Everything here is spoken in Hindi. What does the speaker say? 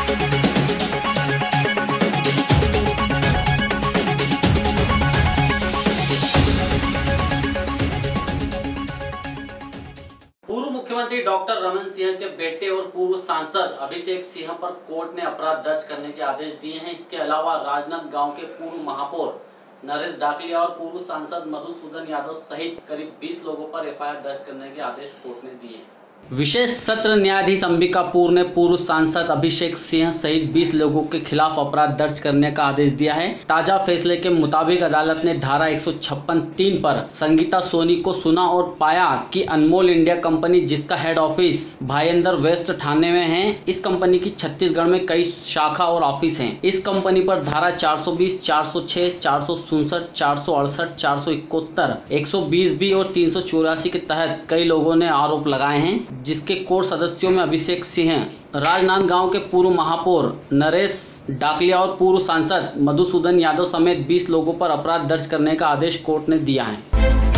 पूर्व मुख्यमंत्री डॉक्टर रमन सिंह के बेटे और पूर्व सांसद अभिषेक सिंह पर कोर्ट ने अपराध दर्ज करने के आदेश दिए हैं। इसके अलावा राजनांदगांव के पूर्व महापौर नरेश डाकलिया और पूर्व सांसद मधुसूदन यादव सहित करीब 20 लोगों पर एफआईआर दर्ज करने के आदेश कोर्ट ने दिए हैं। विशेष सत्र न्यायाधीश अंबिकापुर ने पूर्व सांसद अभिषेक सिंह सहित 20 लोगों के खिलाफ अपराध दर्ज करने का आदेश दिया है। ताजा फैसले के मुताबिक अदालत ने धारा 156(3) पर संगीता सोनी को सुना और पाया कि अनमोल इंडिया कंपनी, जिसका head office Bhayandar west Thane में है, इस कंपनी की छत्तीसगढ़ में कई शाखा और ऑफिस हैं। इस कंपनी पर धारा 420, 406, 467, 468, 471, 120B और 384 के तहत कई लोगों ने आरोप लगाए हैं, जिसके कोर्ट सदस्यों में अभिषेक सिंह, राजनांदगांव के पूर्व महापौर नरेश डाकलिया और पूर्व सांसद मधुसूदन यादव समेत 20 लोगों पर अपराध दर्ज करने का आदेश कोर्ट ने दिया है।